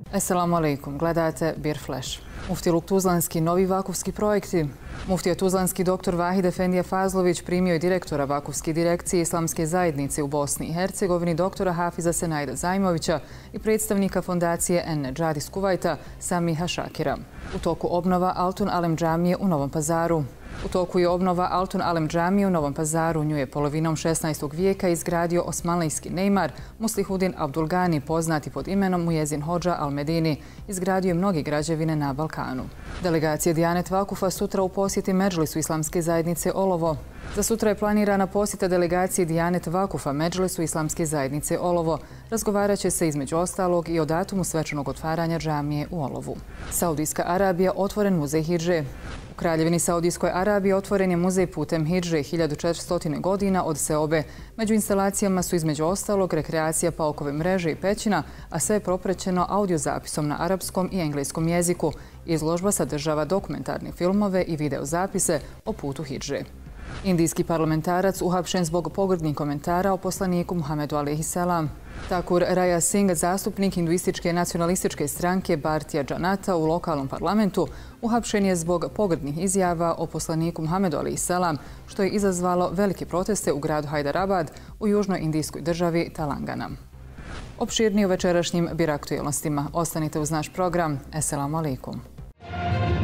Assalamu alaikum, gledate Bir Flash. Muftiluk Tuzlanski novi vakufski projekti. Muftija Tuzlanski dr. Vahid Efendija Fazlović primio je direktora vakufske direkcije Islamske zajednice u Bosni i Hercegovini dr. Hafiza Senajda Zajmovića i predstavnika fondacije En-Nedžad iz Kuvajta Samiha Šakira. U toku obnova Altun Alem džamije u Novom Pazaru. U toku je obnova Altun Alem džamije u Novom Pazaru. Nju je polovinom 16. vijeka izgradio osmanlijski Neymar Muslihudin Abdulgani, poznati pod imenom Mujezin Hodža Al-Medini. Izgradio je mnogi građevine na Balkanu. Delegacija Dijanet Vakufa sutra u posjeti Medžlisu Islamske zajednice Olovo. Za sutra je planirana posjeta delegacije Dijanet Vakufa Medžlisu Islamske zajednice Olovo. Razgovarat će se između ostalog i o datumu svečanog otvaranja džamije u Olovu. Saudijska Arabija otvoren muzej Hidže. U Kraljevini Saudijskoj Arabiji otvoren je muzej putem Hidže 1400 godina od seobe. Među instalacijama su između ostalog rekreacija paukove mreže i pećina, a sve je propraćeno audiozapisom na arapskom i engleskom jeziku. Izložba sadržava dokumentarne filmove i videozapise o putu Hidže. Indijski parlamentarac uhapšen zbog pogrdnih komentara o poslaniku Muhamedu alejhi selam. Thakur Raja Singh, zastupnik hinduističke nacionalističke stranke Bharatiya Janata u lokalnom parlamentu, uhapšen je zbog pogrdnih izjava o poslaniku Muhamedu alejhi selam, što je izazvalo velike proteste u gradu Hyderabad u južnoj indijskoj državi Telangana. Opširnije o večerašnjim Bir aktualnostima. Ostanite uz naš program. Assalamu alaikum.